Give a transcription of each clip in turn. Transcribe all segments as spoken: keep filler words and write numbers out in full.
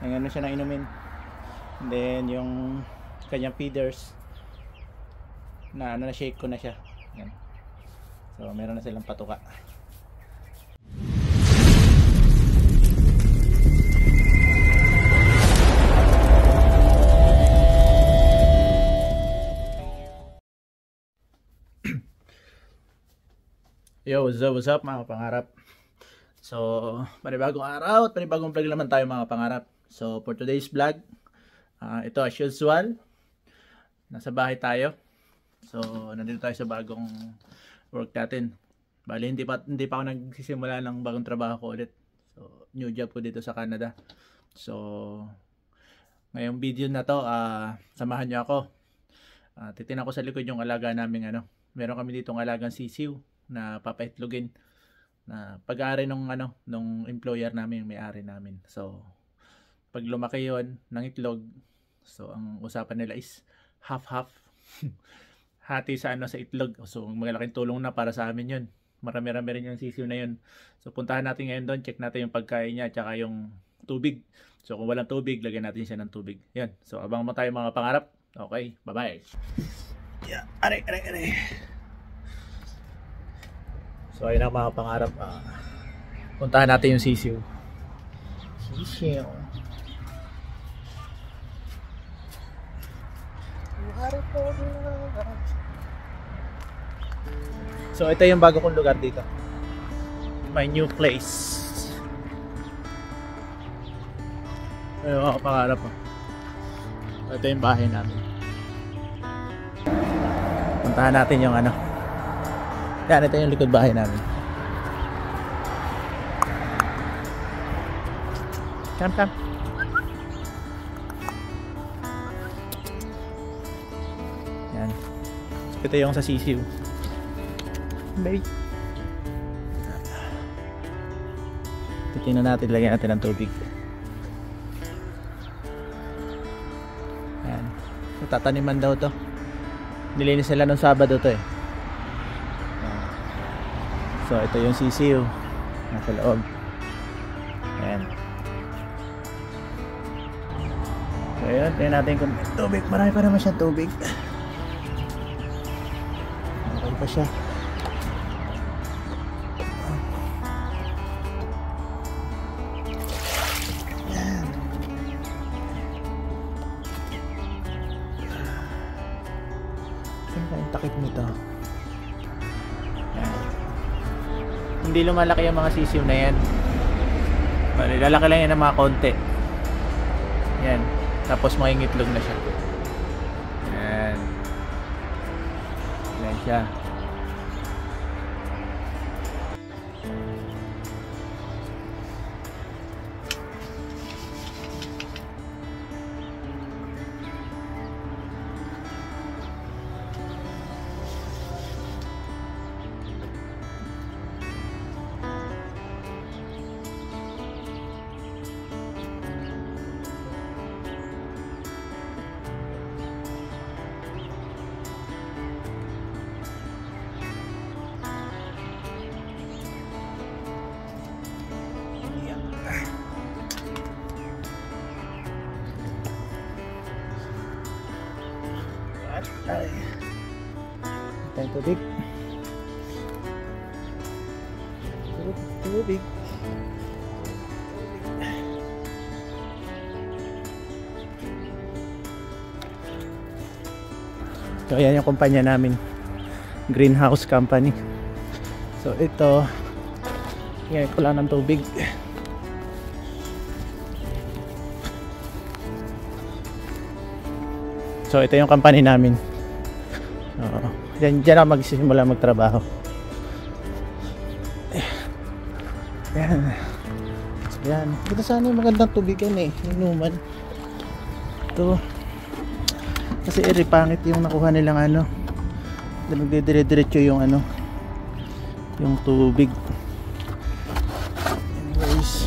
Ngayon na siya ng inumin. And then yung kanyang feeders na ano na shake ko na siya. Yan. So meron na silang patuka. Yo, what's up, what's up mga pangarap? So, panibagong araw at panibagong vlog naman tayo mga pangarap. So, for today's vlog, uh, ito as usual, nasa bahay tayo. So, nandito tayo sa bagong work natin. Bali, hindi pa, hindi pa ako nagsisimula ng bagong trabaho ko ulit. So, new job ko dito sa Canada. So, ngayong video na to, uh, samahan nyo ako. Uh, titinan ko sa likod yung alaga namin, ano. Meron kami ditong alagang sisiw na papaitlogin na pag-aari nung ano nung employer namin, yung may-ari namin. So pag lumaki yon ng itlog, so ang usapan nila is half half hati sa ano sa itlog. So malaking tulong na para sa amin yun. Marami-rami rin yung sisiw na yun. So puntahan natin ngayon doon, check natin yung pagkain niya at saka yung tubig. So kung walang tubig, lagyan natin siya ng tubig. Yan. So abang mo tayo mga pangarap. Okay, bye-bye. Yeah, aray, aray, aray. So ayun ang mga pangarap, uh, puntahan natin yung sisiw. Sisiw. So ito yung bago kong lugar dito. My new place. Ayun mga pangarap. Uh. Ito yung bahay namin. Puntahan natin yung ano. Yan, ito yung likod bahay namin. Come, come. Yan. Ito yung sa sisiw. Baby. Titingnan natin, lagyan natin ng tubig. Yan. So, tataniman daw to. Nilinis sila nung Sabado to eh. So ito yung sisiw nasa loob. Ayan. So ayan, tingnan natin kung may tubig. Marami pa naman siyang tubig. Okay pa siya. Ayan. Saan ka yung takip nito? Hindi lumalaki yung mga sisiw na yan. Bali, lalaki lang yan ng mga konti. Yan. Tapos mangingitlog na siya. Yan. Yan siya. Ay. Tayong tubig. Tubig. Tubig. So ayan yung kumpanya namin, Greenhouse Company. So ito, yan ko lang ng tubig. So ito yung company namin. Uh, dyan, dyan ako magsisimula magtrabaho. Yan. So yan. Ito sana yung magandang tubig yan eh. Inuman. Ito. Kasi eri pangit yung nakuha nilang ano. Nagdidire-diretso yung ano. Yung tubig. Anyways.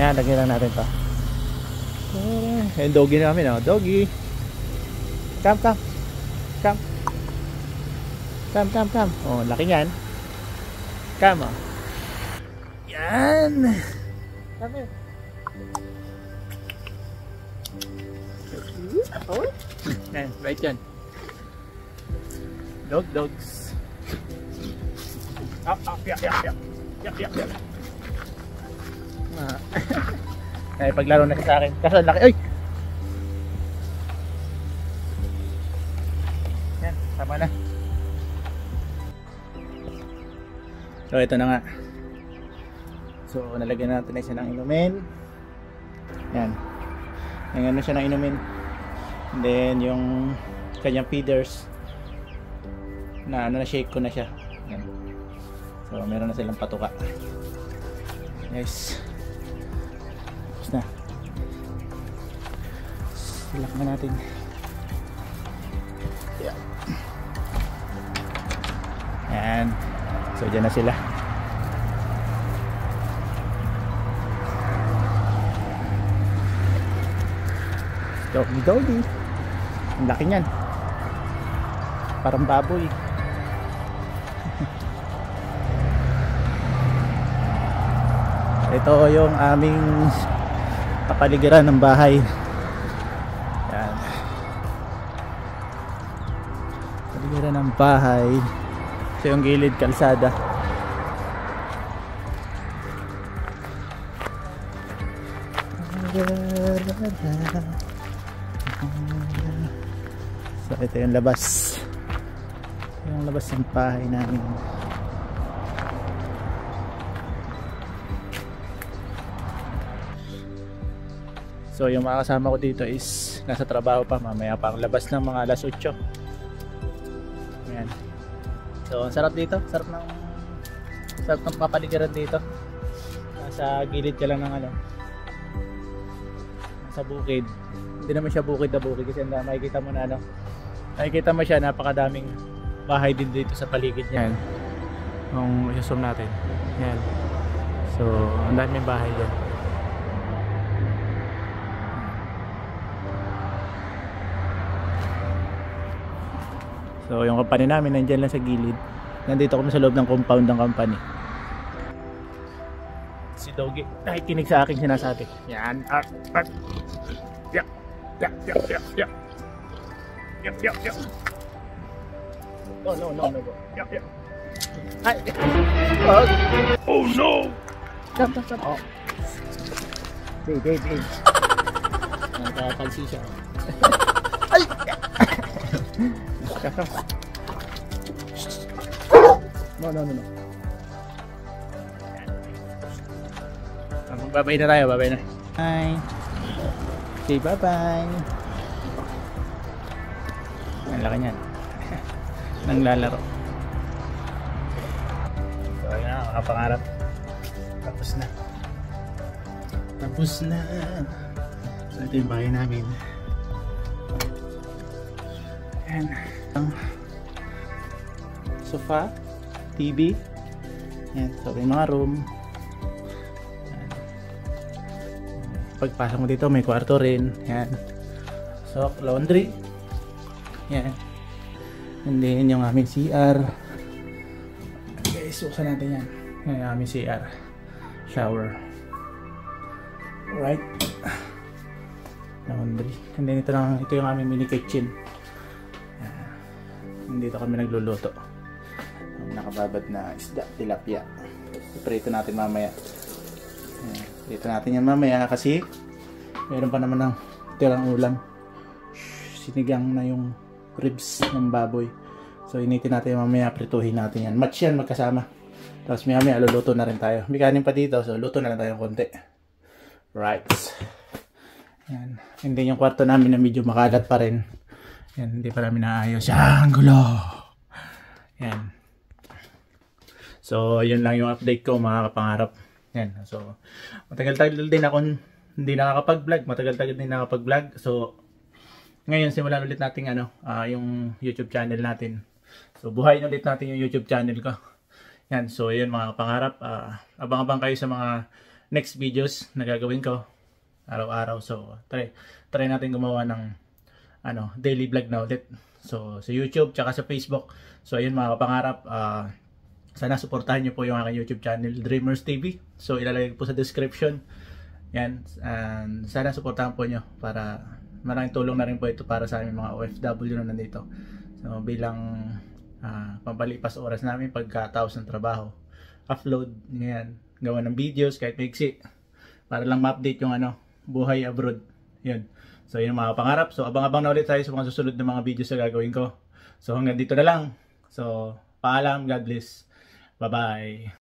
Yan, lagyan lang natin to. Yung doggy namin, oh. Doggy. Come, come. Come. Come, come, come. Oh, laki yan. Come, oh. Yan. Come. Oh. Yan, right yan. Dog, dogs. Up, up, yap, yap, yap. Yap, yap, yap. Ah. Ay, paglaro na siya sa akin. Kaso laki. Ay! Yan, tama na. So, ito na nga. So, nalagyan natin na siya ng inumin. Yan. Ngayon na siya ng inumin. And then, yung kanyang feeders na ano na shake ko na siya. Yan. So, meron na silang patuka. Nice. Tapos na. Silak na natin. Yeah. Yan. So, dyan na sila. Doggy doggy. Ang laki niyan. Parang baboy. Ito yung aming kapaligiran ng bahay. Yan. Kapaligiran ng bahay. Ito yung gilid kalsada. So ito yung labas. Yung labas ng bahay namin. So yung mga kasama ko dito is nasa trabaho pa, mamaya pa ang labas ng mga alas otso. Ayan. So ang sarap dito, sarap ng sarap ng papaligiran dito. Nasa gilid ka lang ng ano, nasa bukid. Hindi naman siya bukid na bukid kasi na, makikita mo na ano, makikita mo siya, napakadaming bahay din dito sa paligid niya. Yan. Kung i-zoom natin. Yan. So ang daming bahay dyan. So yung company namin nandyan lang sa gilid. Nandito kami sa loob ng compound ng company. Si Doggy nakikinig sa aking sinasabi. Yan. At, at. Yak. Yak. Yak. Yak. Yak. Yak. Yak. Yak. No, no, no, no. Yak. Yak. Ay. Oh no. Stop, stop, stop. Oh. Babe, babe, babe. Nakapagsi siya. Ay. No, no, no, no. Babay na tayo, babay na. Bye. Say bye-bye. Ang laki niyan. Nang lalaro. So, ayun na, makapangarap. Tapos na. Tapos na. So, ito yung bahay namin. Ayan. Ang sofa, T V. Ayan. So, yung mga room. Ayan. Pagpasok mo dito, may kwarto rin. Ayan. So, laundry. Ayan. And then, yung aming C R. Okay, susan natin yan. Ayan, yung aming C R. Shower. Alright. Laundry. And then, ito, lang, ito yung aming mini kitchen. Dito kami nagluluto. Ang nakababad na isda, tilapia. Iprito natin mamaya. Dito natin yan mamaya kasi meron pa naman ng tirang ulam. Sinigang na yung ribs ng baboy. So initin natin mamaya, prituhin natin yan. Match yan magkasama. Tapos mamaya luluto na rin tayo. May kanin pa dito, so luto na lang tayo konti. Right. Yan. And then yung kwarto namin na medyo makalat pa rin. Yan, hindi pa namin naayos. Yan, gulo. Yan. So, yun lang yung update ko, mga kapangarap. Yan. So, matagal-tagal din ako hindi nakakapag-vlog. Matagal-tagal din nakakapag-vlog. So, ngayon, simulan ulit natin ano, uh, yung YouTube channel natin. So, buhayin ulit natin yung YouTube channel ko. Yan. So, yun mga kapangarap. Uh, abang-abang kayo sa mga next videos na gagawin ko araw-araw. So try try natin gumawa ng ano daily vlog na ulit. So sa YouTube tsaka sa Facebook. So ayun mga kapangarap, uh, sana suportahan niyo po yung aking YouTube channel, Dreamers T V. So ilalagay ko po sa description. Yan, and sana suportahan po niyo para maraming tulong na rin po ito para sa aming mga O F W na nandito. So bilang uh, pampalipas oras namin pagkatapos ng trabaho, upload yan, gawa ng videos kahit maiksi para lang ma-update yung ano, buhay abroad. Yun. So yun mga pangarap. So abang-abang na ulit tayo sa mga susunod na mga videos na gagawin ko. So hanggang dito na lang. So paalam, God bless. Bye-bye.